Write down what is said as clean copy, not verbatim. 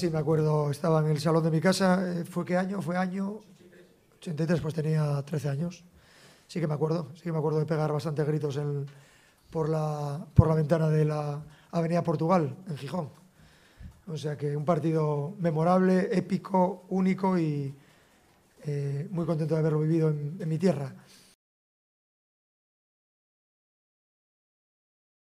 Sí, me acuerdo, estaba en el salón de mi casa. ¿Fue qué año? Fue año 83, pues tenía 13 años. Sí que me acuerdo de pegar bastantes gritos por la ventana de la Avenida Portugal, en Gijón. O sea que un partido memorable, épico, único y muy contento de haberlo vivido en mi tierra.